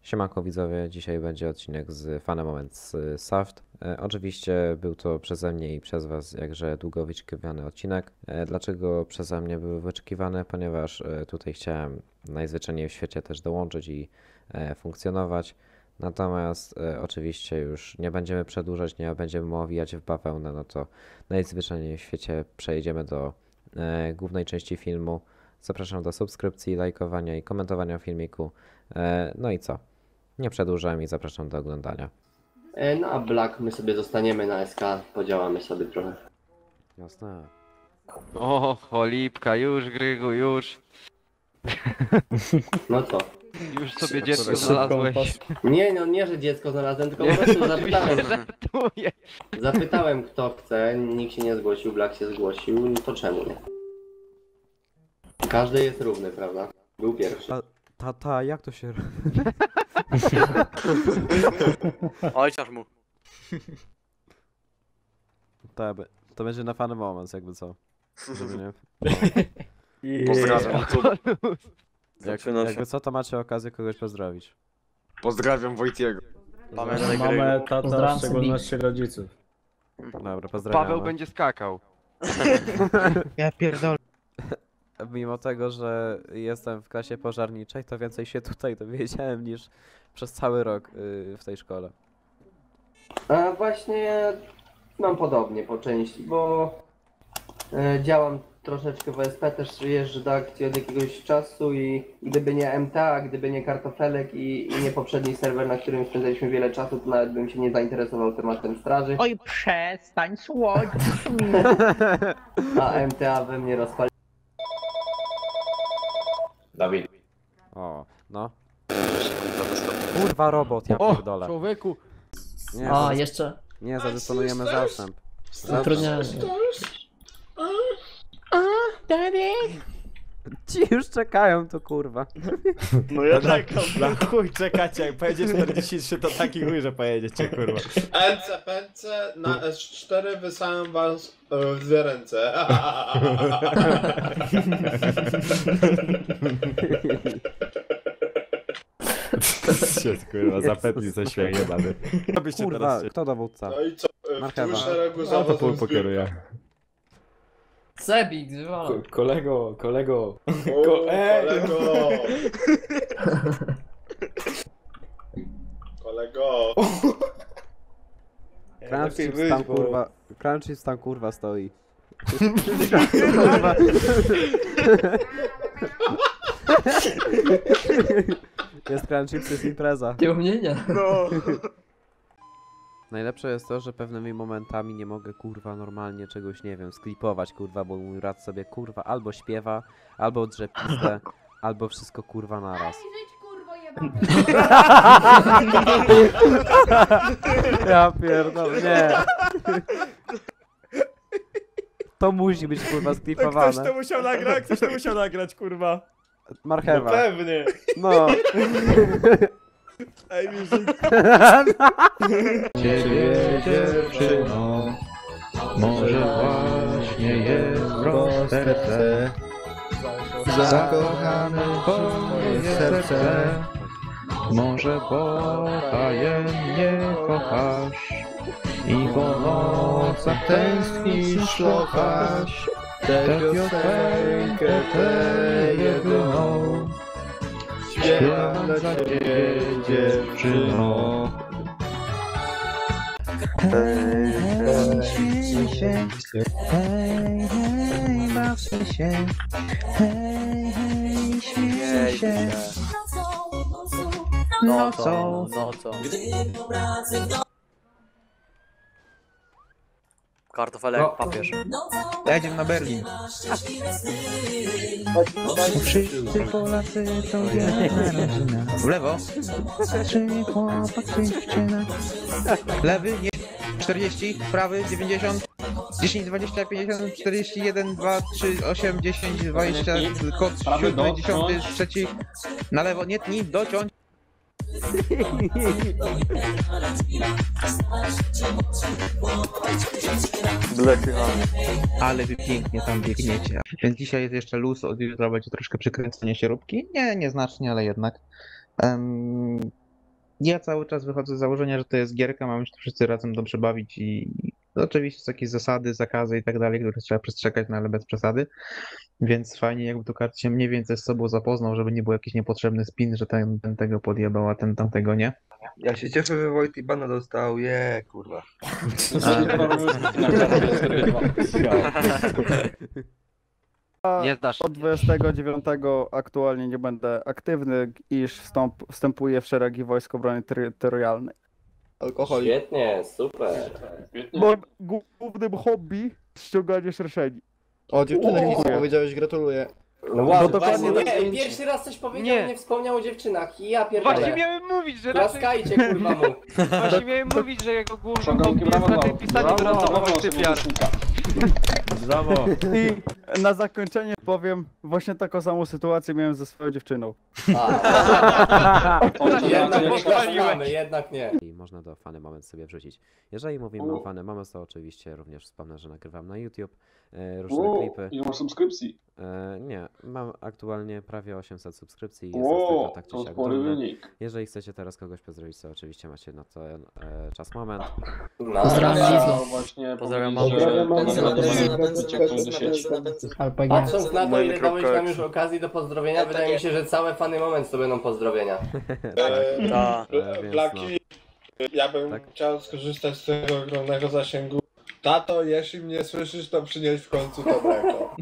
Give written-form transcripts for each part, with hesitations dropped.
Siemanko widzowie, dzisiaj będzie odcinek z Funny Moments z Saft. Oczywiście był to przeze mnie i przez was jakże długo wyczekiwany odcinek. Dlaczego przeze mnie był wyczekiwany? Ponieważ tutaj chciałem najzwyczajniej w świecie też dołączyć i funkcjonować. Natomiast oczywiście już nie będziemy przedłużać, nie będziemy owijać w bawełnę, no to najzwyczajniej w świecie przejdziemy do głównej części filmu. Zapraszam do subskrypcji, lajkowania i komentowania filmiku. No i co? Nie przedłużam i zapraszam do oglądania. No a Black my sobie zostaniemy na SK, podziałamy sobie trochę. Jasne. O, cholipka, już Grygu, już. No co? Już sobie dziecko Szybko znalazłeś. Nie, no nie, że dziecko znalazłem, tylko po prostu zapytałem. Żartuję. Zapytałem kto chce, nikt się nie zgłosił, Black się zgłosił, no to czemu nie? Każdy jest równy, prawda? Był pierwszy. Tata, jak to się... Ojciec mu. To będzie na Funny Moments, jakby co. Żeby nie... Pozdrawiam YouTube. Jakby co, to macie okazję kogoś pozdrowić. Pozdrawiam Wojtiego. Pamiętaj Mamę, Grygu. tata, w szczególności rodziców. Dobra, pozdrawiam. Paweł będzie skakał. Ja pierdolę. Mimo tego, że jestem w klasie pożarniczej, to więcej się tutaj dowiedziałem niż przez cały rok w tej szkole. A właśnie mam podobnie po części, bo działam troszeczkę w OSP, też jeżdżę do akcji od jakiegoś czasu i gdyby nie MTA, gdyby nie kartofelek i nie poprzedni serwer, na którym spędzaliśmy wiele czasu, to nawet bym się nie zainteresował tematem straży, Oj, przestań słodzić mi. a MTA we mnie rozpalił. Dawid. O, no. Kurwa robot, ja pierdolę. Człowieku! Nie, A, jeszcze nie, zadysponujemy zastęp. zatrudniałem. Ci już czekają, to kurwa. No ja tak. Na chuj czekacie, jak pojedzie 43 to taki chuj, że pojedziecie, kurwa. Pęce, na S4 wysłałem was w dwie ręce. Shit, kurwa, zapętli ze śmiech jebany. Kurwa, kto dowódca? No i co? W Marchewa. tym szeregu No to zawodzą pół zbiórkę. pokieruję. Sebik, wywala. Kolego. O, Ej! Kolego. Crunchips tam kurwa, Crunchips tam kurwa stoi. Kurwa. Jest Crunchips, jest impreza. Ty u mnie nie. No. Najlepsze jest to, że pewnymi momentami nie mogę kurwa normalnie czegoś, nie wiem, sklipować kurwa, bo mój rad sobie kurwa albo śpiewa, albo drze pizdę, albo wszystko kurwa naraz. Ja pierdolę, nie. To musi być kurwa sklipowane. Ktoś to musiał nagrać, kurwa. Marchewa. Pewnie. No. Ej, music. Ciebie dziewczyno, może właśnie jest w serce. Zakochane twoje serce. Może bo tajemnie kochasz i po nocach tęsknisz, szlochasz tę piosenkę, tę jedyną. Śpiewam dla ciebie, dziewczyno. Hej, hej, śmiej się. Hej, hej, baw się. Hej, hej, śmiej się. Nocą. Kartofelek, papież. Jedziemy na Berlin. Wszyscy Polacy to jedna rodzina. W lewo. Trzy chłopak, dziewczyna. Lewy, nie. 40, prawy, 90. 10, 20, 50, 41, 2, 3, 8, 10, 20, kod 7, 10, trzeci. Na lewo, nie tnij, dociąć. Ale wy pięknie tam biegniecie. Więc dzisiaj jest jeszcze luz, od jutra będzie troszkę przykręcenie śrubki. Nie, nieznacznie, ale jednak. Ja cały czas wychodzę z założenia, że to jest gierka, mamy się tu wszyscy razem dobrze bawić i oczywiście są jakieś zasady, zakazy i tak dalej, które trzeba przestrzegać, no ale bez przesady. Więc fajnie, jakby tu kart się mniej więcej z sobą zapoznał, żeby nie był jakiś niepotrzebny spin, że ten tego podjebał, a ten tamtego nie. Ja się cieszę, że Wojty bana dostał, kurwa. Nie zdasz. Od 29 aktualnie nie będę aktywny, iż wstępuję w szeregi Wojsk Obrony Terytorialnej. Alkohol. Świetnie, super. Moim głównym hobby ściąganie szerszeni. O, dziewczyny nic Dziękuję. powiedziałeś, gratuluję. No ładnie, dokładnie właśnie, tak. nie, pierwszy raz coś powiedział, Nie. nie wspomniał o dziewczynach i ja Właśnie pierdolę. miałem mówić, że raczej... Klaskajcie kurwa mu. Właśnie miałem mówić, że jego głównym hobby jest raczej pisanie do randomowych typiar. Brawo. I na zakończenie powiem, właśnie taką samą sytuację miałem ze swoją dziewczyną. Jednak nie pochwaliłeś. klaskamy, jednak nie. I można do Funny Moment sobie wrzucić. Jeżeli mówimy o Funny Moment, to oczywiście również wspomnę, że nagrywam na YouTube różne klipy. Ile masz subskrypcji? Nie, mam aktualnie prawie 800 subskrypcji i jestem z tego tak czy To siak spory dumny. wynik. Jeżeli chcecie teraz kogoś pozdrowić, to oczywiście macie na to czas, moment. No, Ja właśnie Pozdrawiam powiedzieć, mamę. że Pozdrawiam to jest mamę. do sieci. patrząc na to, Moje ile dałeś kropka nam już okazji do pozdrowienia, wydaje mi się, że całe Funny Moment to będą pozdrowienia. Ta. Więc Blaki, ja bym Tak. chciał skorzystać z tego ogromnego zasięgu. Tato, jeśli mnie słyszysz, to przynieś w końcu to mleko.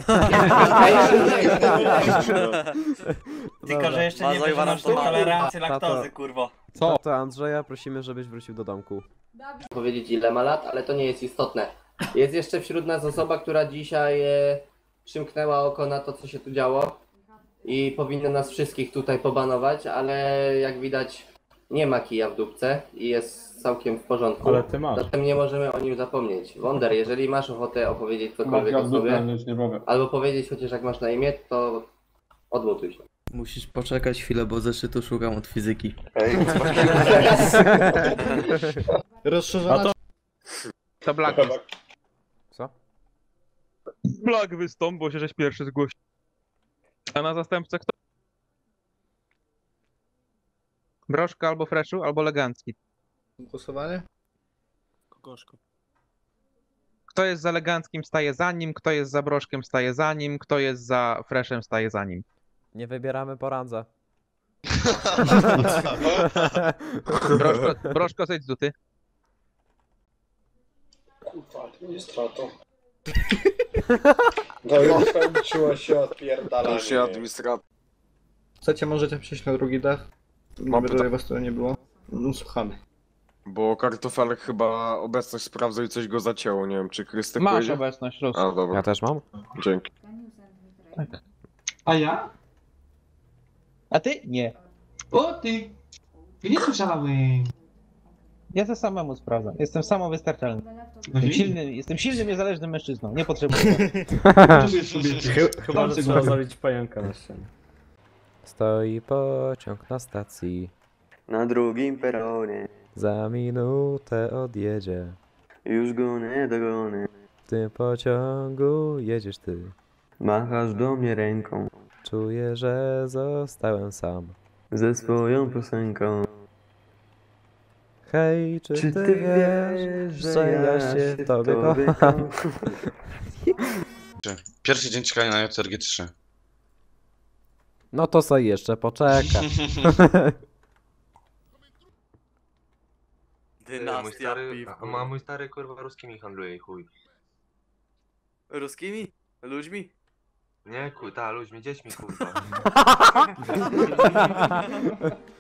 Tylko, że jeszcze nie Bazoj masz warantowa. tolerancji Tato. laktozy, kurwa. To Andrzeja prosimy, żebyś wrócił do domku. Powiedzieć ile ma lat, ale to nie jest istotne. Jest jeszcze wśród nas osoba, która dzisiaj przymknęła oko na to, co się tu działo i powinna nas wszystkich tutaj pobanować, ale jak widać nie ma kija w dupce i jest całkiem w porządku. Ale ty masz. Zatem nie możemy o nim zapomnieć. Wonder, jeżeli masz ochotę opowiedzieć cokolwiek o sobie, Nic nie powiem. albo powiedzieć chociaż jak masz na imię, to odmutuj się. Musisz poczekać chwilę, bo zeszytu szukam od fizyki. Rozszerzona To Black. Co? Black wystąp, bo się żeś pierwszy zgłosił. A na zastępcę kto? Broszka albo Freshu, albo Legancki. głosowanie? Kto jest za Leganckim staje za nim, kto jest za Broszkiem staje za nim, kto jest za Freshem staje za nim. Nie wybieramy po randze. Broszko, zejdź z duty. Kurwa, administrator. No już skończyło się odpierdalanie. To się administrator. Chcecie, możecie przejść na drugi dach? Mam pytanie. was tu nie było. No słuchamy. Bo kartofelek chyba obecność sprawdzał i coś go zacięło. Nie wiem, czy Krystek Masz powiedział? obecność, luz. A, dobra. Ja też mam? Dzięki. A ja? A ty? Nie. O ty! Nie słyszałem. Ja to samemu sprawdzam. Jestem samowystarczalny. Jestem silnym, niezależnym mężczyzną. Nie potrzebuję. Chyba, że trzeba zabić pająka na ścianie. Stoi pociąg na stacji, Na drugim peronie, za minutę odjedzie. już go nie dogonię. W tym pociągu jedziesz ty. Machasz do mnie ręką, Czuję, że zostałem sam. ze swoją piosenką. Hej, czy ty wiesz, że ja się w tobie kocham? Pierwszy dzień czekania na JRG3. No to sobie jeszcze poczeka. Dynastia piw. mój stary kurwa ruskimi handluje i chuj. Ruskimi? Ludźmi? Nie, ludźmi, dziećmi kurwa.